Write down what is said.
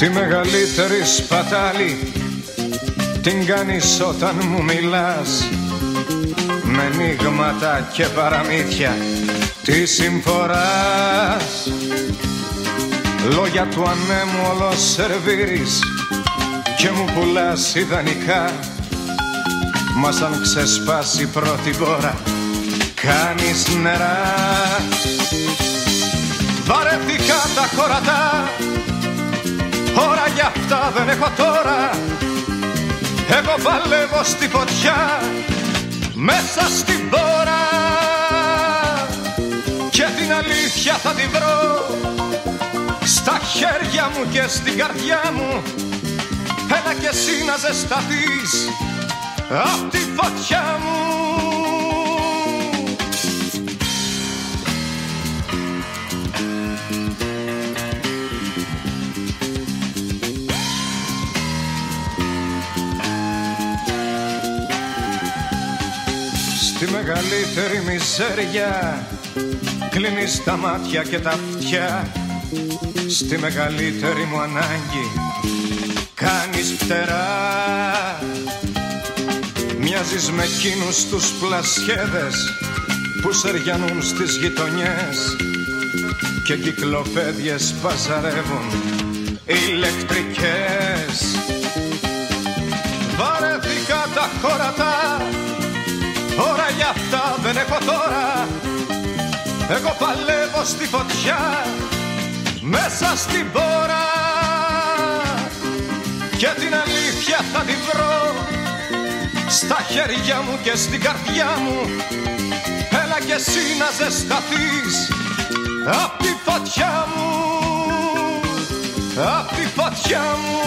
Τη μεγαλύτερη σπατάλη την κάνεις όταν μου μιλάς, με ενίγματα και παραμύθια τη συμφοράς. Λόγια του ανέμου όλο σερβίρεις και μου πουλάς ιδανικά, μα σαν ξεσπάσει πρώτη μπόρα κάνεις νερά. Βαρέθηκα τα χωρατά, ώρα για αυτά δεν έχω τώρα. Εγώ παλεύω στη φωτιά μέσα στην πόρα και την αλήθεια θα τη βρω στα χέρια μου και στην καρδιά μου. Έλα κι εσύ να ζεσταθείς απ' τη φωτιά μου. Στη μεγαλύτερη μιζέρια κλείνεις τα μάτια και τα αυτιά. Στη μεγαλύτερη μου ανάγκη κάνεις φτερά. Μοιάζεις με εκείνους τους πλασχέδες που σεριανούν στις γειτονιές και κυκλοπέδιες παζαρεύουν ηλεκτρικές. Βαρέθηκα τα χωρατά, ώρα για αυτά δεν έχω τώρα. Εγώ παλεύω στη φωτιά μέσα στην πόρα και την αλήθεια θα τη βρω στα χέρια μου και στην καρδιά μου. Έλα κι εσύ να ζεσταθείς απ' τη φωτιά μου, απ' τη φωτιά μου.